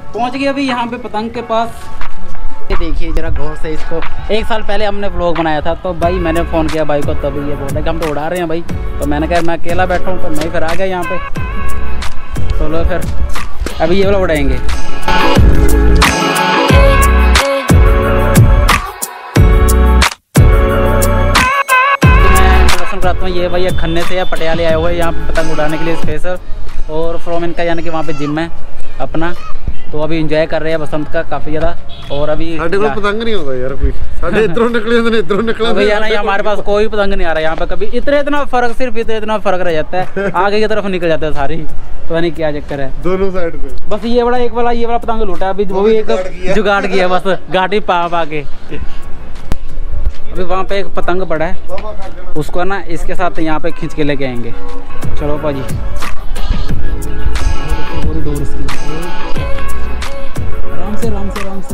पहुंच गए अभी यहाँ पे पतंग के पास। ये देखिए जरा गौर से इसको। 1 साल पहले हमने व्लॉग बनाया था तो भाई मैंने फ़ोन किया भाई को, तभी ये बोला कि हम तो उड़ा रहे हैं भाई। तो मैंने कहा मैं अकेला बैठा हूँ, तो मैं फिर आ गया यहाँ पे। चलो फिर अभी ये वाला उड़ाएंगे। रात में ये भैया खन्ने से या पटियाले आए हुए यहाँ पे पतंग उड़ाने के लिए स्पेशल, और फ्रॉम इनका यानी कि वहाँ पे जिम है अपना। तो अभी एंजॉय कर रहे हैं बसंत का काफ़ी ज़्यादा। और अभी पतंग नहीं होता यार कोई, साढ़े इधरों निकले भैया ना, हमारे पास कोई पतंग नहीं आ रहा यहाँ पे कभी। इतना फर्क, सिर्फ इतना फर्क रह जाता है, आगे की तरफ निकल जाता है सारी। तो नहीं क्या चक्कर है दोनों साइड पे। बस ये वाला एक वाला ये वाला पतंग लूटा अभी, वो भी एक जुगाड़ किया बस, गाड़ी पा के। अभी वहाँ पे एक पतंग पड़ा है, उसको ना इसके साथ यहाँ पे खींच के लेके आएंगे। चलो भाजी, आराम से आगे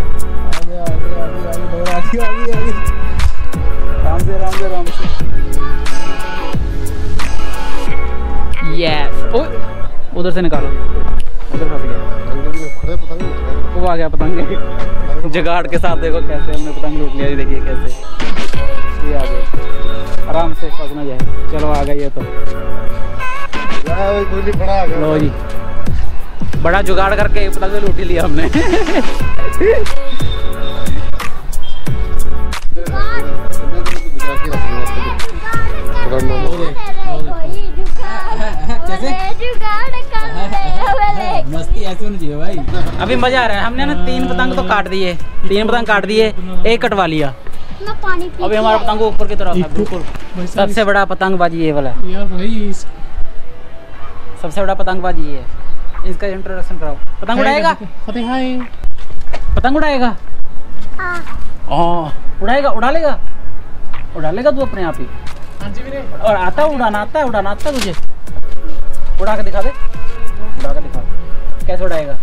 आराम से। यस, उधर से निकालो, उधर फंस गया। वो आ गया पतंग जुगाड़ के साथ। देखो कैसे हमने पतंग लूट लिया, देखिए कैसे ये आ गया, आराम से फंस ना जाए। चलो आ गया ये तो। लो जी, बड़ा जुगाड़ करके पतंग लूट लिया हमने। मस्ती ऐसे होनी चाहिए भाई। अभी मजा आ रहा है। हमने ना 3 पतंग तो काट दिए, 3 पतंग काट दिए, 1 कटवा लिया। अभी हमारा पतंग ऊपर की तरफ है बिल्कुल। सबसे बड़ा पतंगबाजी ये वाला है, सबसे बड़ा पतंगबाजी ये है। इसका इंट्रोडक्शन कराओ। पतंग उड़ाएगा? पतंग उड़ाएगा? उड़ाएगा? उड़ा लेगा तू अपने आप ही? और आता है उड़ाना? उड़ाना आता है तुझे? उड़ा के दिखा दे, उड़ा के दिखा। कैसे उड़ाएगा?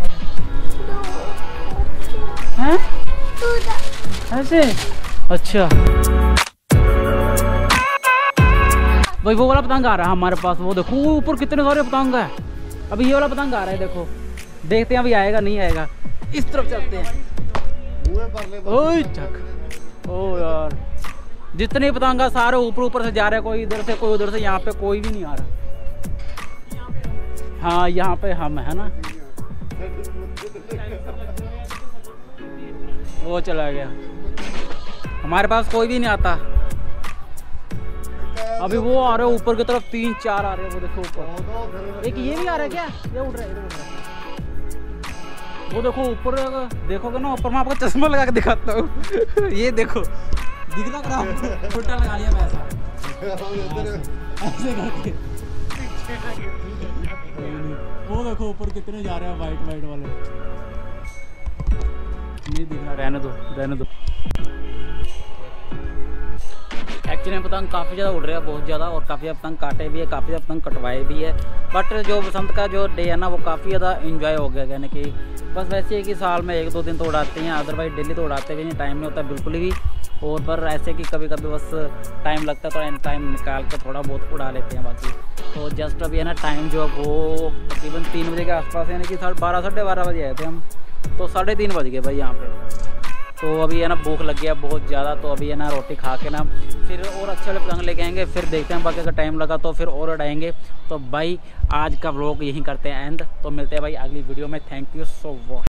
हैं? ऐसे? अच्छा भाई, वो वाला पतंग आ रहा है हमारे पास। वो देखो ऊपर कितने सारे पतंग है। अभी ये वाला पतंग आ रहा है, देखो, देखते हैं अभी आएगा नहीं आएगा। इस तरफ चलते हैं। ओ यार, जितने पतंग सारे ऊपर से जा रहे हैं, कोई इधर से कोई उधर से। यहाँ पे कोई भी नहीं आ रहा। हाँ यहाँ पे हम है ना, वो चला गया। हमारे पास कोई भी नहीं आता। अभी वो आ रहे हैं ऊपर की तरफ, 3-4 आ रहे हैं। वो देखो ऊपर एक ये भी आ रहा है क्या? ये उड़ रहा है, वो देखो ऊपर। देखोगे ना ऊपर, मैं आपको चश्मा लगा के दिखाता हूँ। ये देखो, दिख रहा है? छोटा लगा लिया वैसा, ऐसे करके। वो देखो ऊपर कितने जा रहे हैं, वाइट वाले। नहीं दिख रहा, रहने दो। एक्चुअली पतंग काफ़ी ज़्यादा उड़ रहा है, बहुत ज़्यादा, और काफ़ी पतंग काटे भी है, काफ़ी ज़्यादा पतंग कटवाए भी है। बट जो बसंत का जो डे है ना, वो काफ़ी ज़्यादा इंजॉय हो गया। यानी कि बस वैसे है कि साल में 1-2 दिन तो उड़ाते हैं, अदरवाइज डेली तो उड़ाते भी नहीं, टाइम नहीं होता बिल्कुल भी। और पर ऐसे कि कभी कभी बस टाइम लगता है तो टाइम निकाल कर थोड़ा बहुत उड़ा लेते हैं। बाकी तो जस्ट अभी है ना टाइम जो है वो तकरीबन 3 बजे के आसपास, यानी कि 12 साढ़े 12 बजे आए थे हम, तो 3:30 बज गए भाई यहाँ पे। तो अभी है ना भूख लग गया बहुत ज़्यादा। तो अभी है ना रोटी खा के ना फिर और अच्छे वाले पतंग लेके आएंगे, फिर देखते हैं। बाकी अगर टाइम लगा तो फिर और उड़ाएंगे। तो भाई आज का व्लॉग यहीं करते हैं एंड। तो मिलते हैं भाई अगली वीडियो में। Thank you so much.